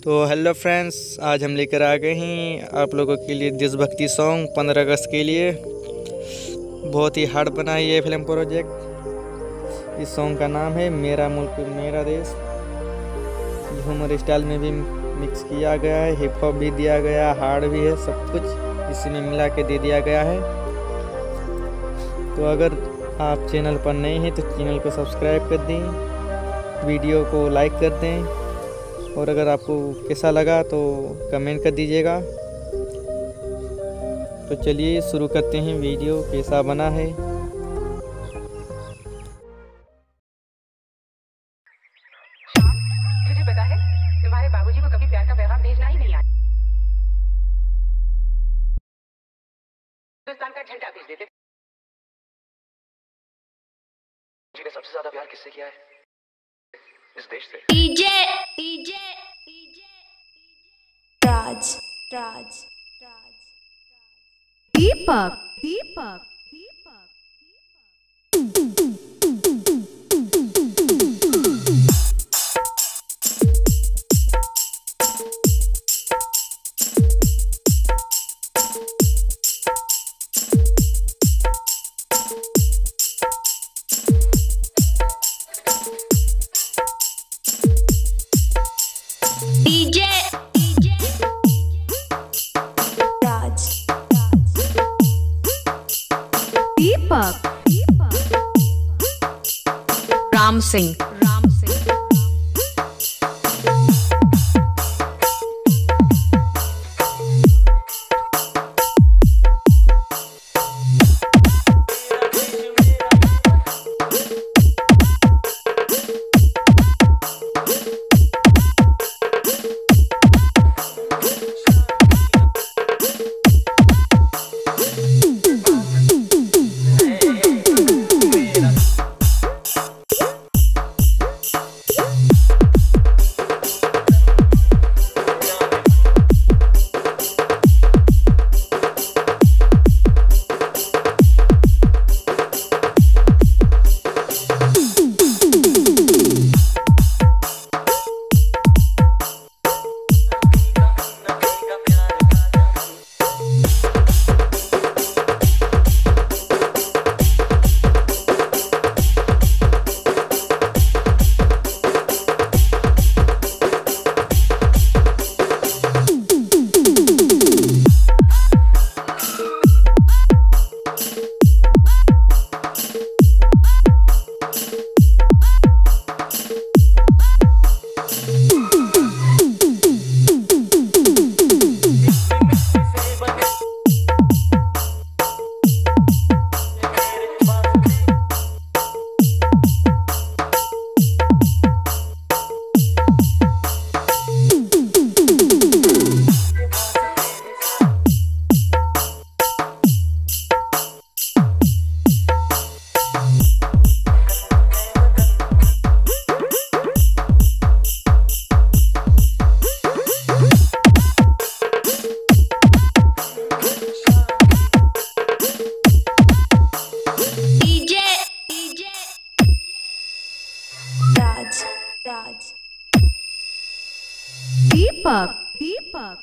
तो hello friends, आज हम लेकर आ गए हैं आप लोगों के लिए देशभक्ति सॉन्ग 15 अगस्त के लिए। बहुत ही हार्ड बना है ये फिल्म प्रोजेक्ट। इस सॉन्ग का नाम है मेरा मुल्क मेरा देश। ह्यूमर स्टाइल में भी मिक्स किया गया है, हिप हॉप भी दिया गया, हार्ड भी है, सब कुछ इसी में मिला के दे दिया गया है। तो अगर आप चैनल पर नए हैं तो चैनल को सब्सक्राइब कर दें, वीडियो को लाइक कर दें और अगर आपको कैसा लगा तो कमेंट कर दीजिएगा। तो चलिए शुरू करते हैं, वीडियो कैसा बना है। तुझे पता है तुम्हारे बाबूजी को कभी प्यार का पैगाम भेजना ही नहीं आया। हिंदुस्तान का झंडा भेज देते। जी ने सबसे ज्यादा प्यार किससे किया है इस देश से? डीजे राज राज राज दीपक दीपक दीपक डीजे राज दीपक राम सिंह राज दीपक दीपक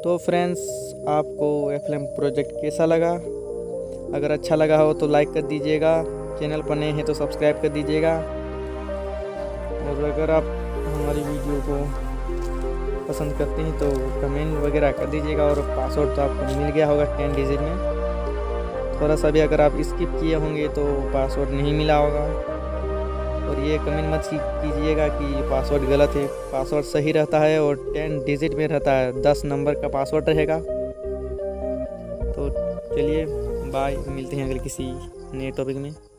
तो फ्रेंड्स, आपको एफएलएम प्रोजेक्ट कैसा लगा? अगर अच्छा लगा हो तो लाइक कर दीजिएगा, चैनल पर नए हैं तो सब्सक्राइब कर दीजिएगा, और अगर आप हमारी वीडियो को पसंद करते हैं तो कमेंट वगैरह कर दीजिएगा। और पासवर्ड तो आपको मिल गया होगा 10 डिजिट में, थोड़ा सा भी अगर आप स्किप किए होंगे तो पासवर्ड नहीं मिला होगा। और ये कमेंट मत कीजिएगा कि पासवर्ड गलत है, पासवर्ड सही रहता है और 10 डिजिट में रहता है, 10 नंबर का पासवर्ड रहेगा। तो चलिए बाय, मिलते हैं अगले किसी नए टॉपिक में।